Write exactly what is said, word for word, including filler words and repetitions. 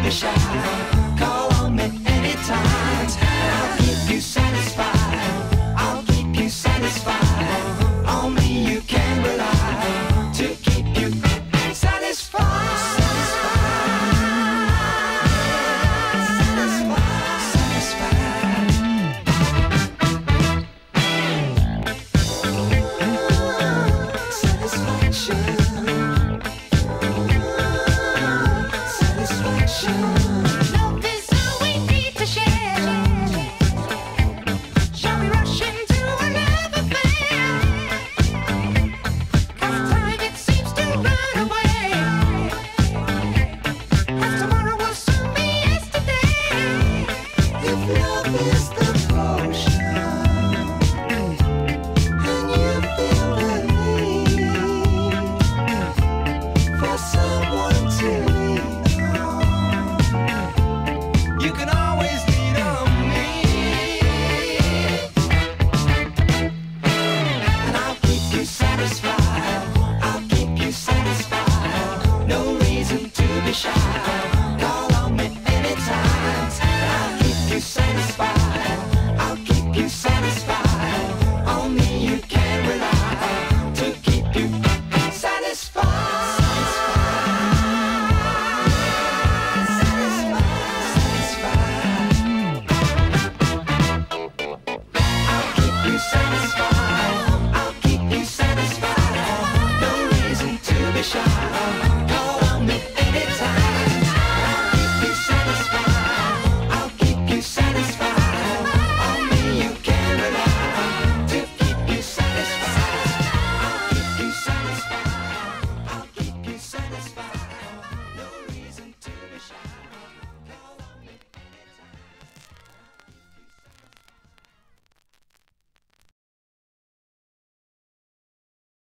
be shy. Call on me anytime, and I'll keep you satisfied. I'll keep you satisfied. On me you can rely to keep you satisfied. Love is all we need to share. Shall we rush into another affair? 'Cause time it seems to run away, as tomorrow will soon be yesterday. If love is the potion, and you feel the need for someone to lean on, you can always lean on me, and I'll keep you satisfied. I'll keep you satisfied. No reason to be shy.